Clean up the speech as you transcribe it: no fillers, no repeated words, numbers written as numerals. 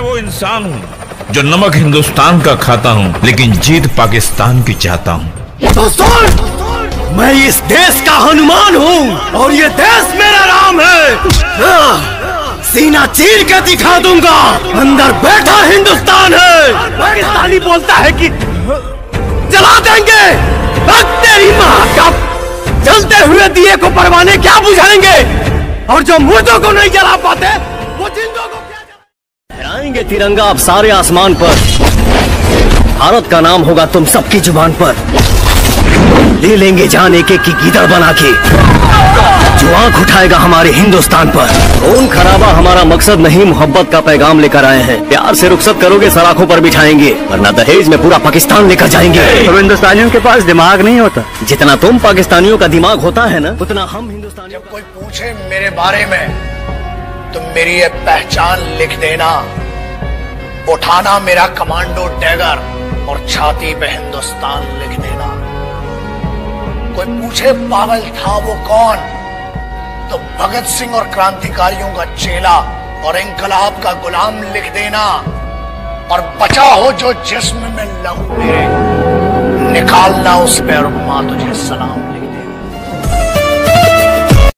वो इंसान हूँ जो नमक हिंदुस्तान का खाता हूँ लेकिन जीत पाकिस्तान की चाहता हूँ। तो सुन, मैं इस देश का हनुमान हूँ और ये देश मेरा राम है। सीना चीर के दिखा दूंगा, अंदर बैठा हिंदुस्तान है। पाकिस्तानी बोलता है कि जला देंगे, तेरी माँ का जलते हुए दिए को परवाने क्या बुझाएंगे, और जो मुर्दों को नहीं जला पाते वो जिंदों को क्या लहराएंगे तिरंगा अब सारे आसमान पर। भारत का नाम होगा तुम सबकी जुबान पर। ले लेंगे जान एक एक की गीदड़ बना के, जो आंख उठाएगा हमारे हिंदुस्तान पर। खून खराबा हमारा मकसद नहीं, मोहब्बत का पैगाम लेकर आए हैं। प्यार से रुखसत करोगे सलाखों पर बिठाएंगे, वरना दहेज में पूरा पाकिस्तान लेकर जाएंगे। तो हिंदुस्तानियों के पास दिमाग नहीं होता? जितना तुम पाकिस्तानियों का दिमाग होता है ना, उतना हम हिंदुस्तानियों। जब कोई पूछे मेरे बारे में तो मेरी ये पहचान लिख देना, उठाना मेरा कमांडो डैगर और छाती पे हिंदुस्तान लिख देना। कोई पूछे पागल था वो कौन, तो भगत सिंह और क्रांतिकारियों का चेला और इंकलाब का गुलाम लिख देना। और बचा हो जो जिस्म में लहू मेरे, निकालना उस पे और मां तुझे सलाम।